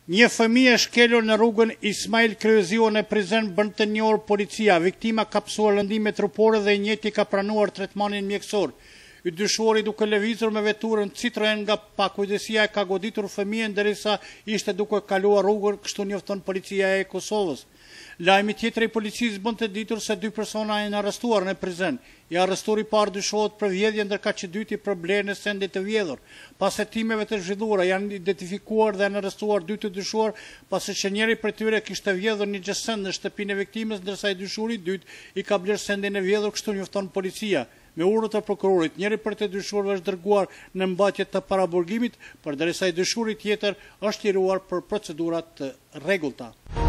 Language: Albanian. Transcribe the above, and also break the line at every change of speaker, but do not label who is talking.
Një fëmijë shkelur në rrugën Ismail Kryeziu në Prizren bën të njohur policia. Viktima ka pësuar lëndime trupore dhe i njëjti ka pranuar tretmanin mjekësor. I dyshuari duke lëvizur me veturën Citroen nga pakujdesia e ka goditur fëmijën derisa ishte duke kaluar rrugën, kështu njofton policia e Kosovës. Lajmi tjetër i policisë bën të ditur se 2 persona janë arrestuar në Prizren. I arrestuari i parë dyshohet për vjedhje, ndërka që dyti për blerjen e sendit të vjedhur. Pas hetimeve të zhvilluara janë identifikuar dhe janë arrestuar 2 të dyshuar, pasi që njëri prej tyre kishte vjedhur një gjësend në shtëpinë e viktimës, ndërsa i dyshuari i dytë i ka bler sendin e vjedhur, kështu njofton policia. Me urdhër të prokurorit, njëri për të dyshuarve është dërguar në mbajtje të paraburgimit, përderisa i dyshuari tjetër është liruar për procedurat të rregullta.